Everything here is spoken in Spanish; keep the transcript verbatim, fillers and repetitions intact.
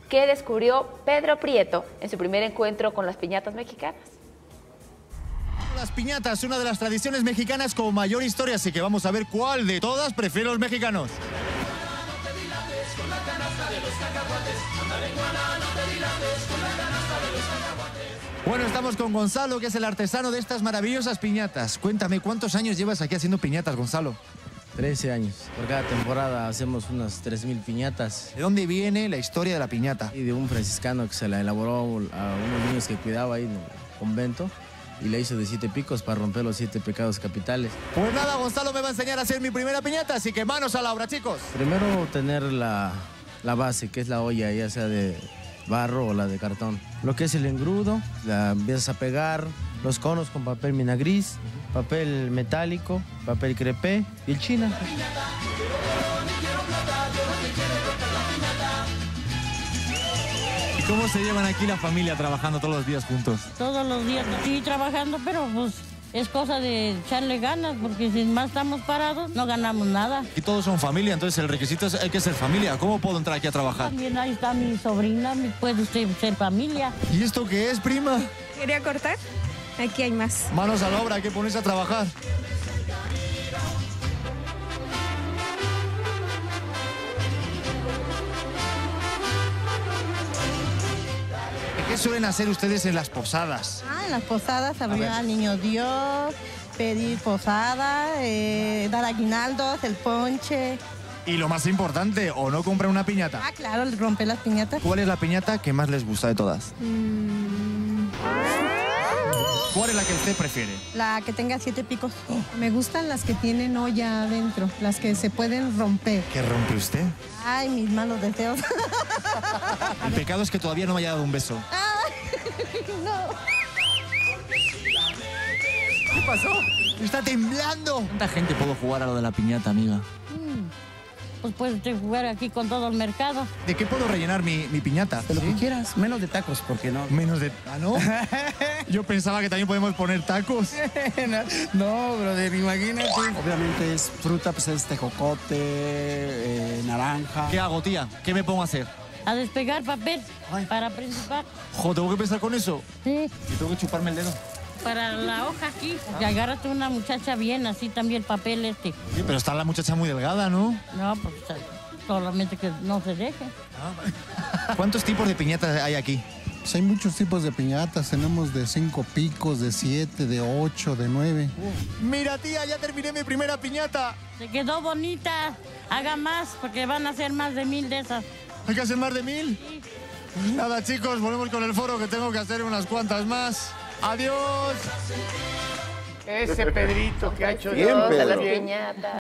que descubrió Pedro Prieto en su primer encuentro con las piñatas mexicanas. Las piñatas, una de las tradiciones mexicanas con mayor historia, así que vamos a ver cuál de todas prefieren los mexicanos. Bueno, estamos con Gonzalo, que es el artesano de estas maravillosas piñatas. Cuéntame, ¿cuántos años llevas aquí haciendo piñatas, Gonzalo? trece años. Por cada temporada hacemos unas tres mil piñatas. ¿De dónde viene la historia de la piñata? Y de un franciscano que se la elaboró a unos niños que cuidaba ahí en el convento y le hizo de siete picos para romper los siete pecados capitales. Pues nada, Gonzalo me va a enseñar a hacer mi primera piñata, así que manos a la obra, chicos. Primero tener la, la base, que es la olla, ya sea de barro o la de cartón. Lo que es el engrudo, la empiezas a pegar, los conos con papel mina gris, papel metálico, papel crepé y el china. ¿Y cómo se llevan aquí la familia trabajando todos los días juntos? Todos los días, sí, trabajando, pero pues es cosa de echarle ganas, porque si más estamos parados, no ganamos nada. Aquí todos son familia, entonces el requisito es hay que ser familia. ¿Cómo puedo entrar aquí a trabajar? También ahí está mi sobrina, puede usted ser familia. ¿Y esto qué es, prima? ¿Quería cortar? Aquí hay más. Manos a la obra, hay que ponerse a trabajar. ¿Qué suelen hacer ustedes en las posadas? Ah, en las posadas abrir al niño Dios, pedir posada, eh, dar aguinaldos, el ponche. Y lo más importante, ¿o no comprar una piñata? Ah, claro, romper las piñatas. ¿Cuál es la piñata que más les gusta de todas? Mm. ¿Cuál es la que usted prefiere? La que tenga siete picos. Me gustan las que tienen olla adentro, las que se pueden romper. ¿Qué rompe usted? Ay, mis malos deseos. El pecado es que todavía no me haya dado un beso. No. ¿Qué pasó? ¡Está temblando! ¿Cuánta gente puedo jugar a lo de la piñata, amiga? Pues puedes jugar aquí con todo el mercado. ¿De qué puedo rellenar mi, mi piñata? De lo que quieras, menos de tacos, porque no. Menos de... ¿Ah, no? Yo pensaba que también podemos poner tacos. No, brother, imagínate. Obviamente es fruta, pues es tejocote, eh, naranja. ¿Qué hago, tía? ¿Qué me pongo a hacer? A despegar papel Ay. para principar. Jo, ¿tengo que pensar con eso? Sí, ¿Y tengo que chuparme el dedo? para la hoja aquí. Que agárrate una muchacha bien, así también el papel este. Sí, pero está la muchacha muy delgada, ¿no? No, pues solamente que no se deje. ¿Cuántos tipos de piñatas hay aquí? Pues hay muchos tipos de piñatas, tenemos de cinco picos, de siete, de ocho, de nueve. Mira, tía, ya terminé mi primera piñata. Se quedó bonita. Haga más, porque van a ser más de mil de esas. ¿Hay que hacer más de mil? Sí. Nada, chicos, volvemos con el foro, que tengo que hacer unas cuantas más. ¡Adiós! Ese Pedrito que ha hecho Bien, todo Pedro. bien. Piñata.